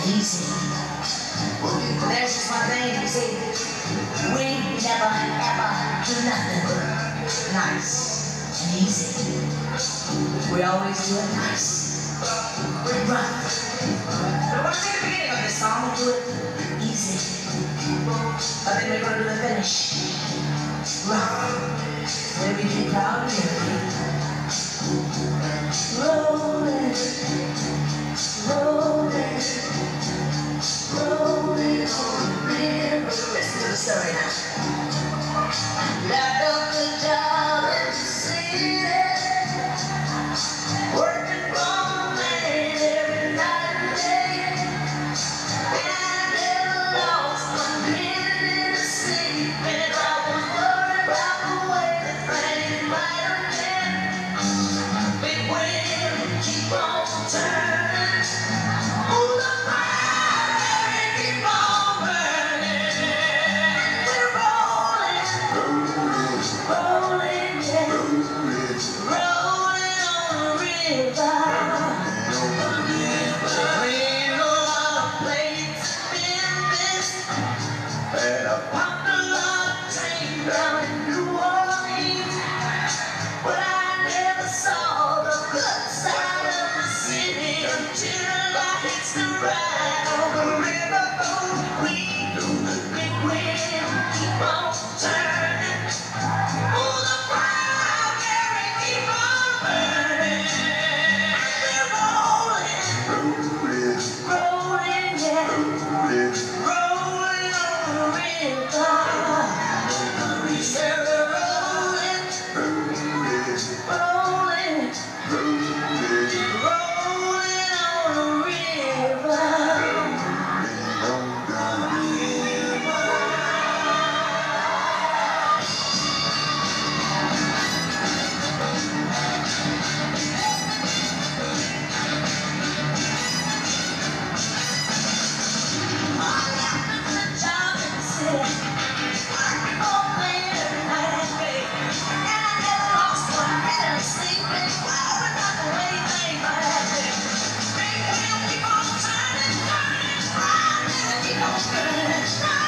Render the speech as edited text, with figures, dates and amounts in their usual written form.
Easy. There's just one thing, you see, we never ever do nothing nice and easy. We always do it nice. We're rough. But when I say the beginning of this song, we do it easy. But then we're going to do the finish. Rough. Maybe be proud of you. Rolling, rolling, rolling on the river. Listen to the story now. Left up the job in the city, working for the man every night and day. And I never lost one minute in the city, and I was worried about the way that things might have been. Big wind, keep on turning. Oh, the fire, keep on burning. We're rolling, rolling, yeah. Rolling on the river. Playing a lot of places in Memphis. Popped a lot of train down in New Orleans. But I never saw the good side of the city until I hit the ride on the riverboat. Big wind, keep on turning. Oh, the fire, Mary, keep on burning. We're rolling, rolling, yeah. Rolling on the river. Said we're rolling, rolling, rolling on the river. Keep on turning, keep on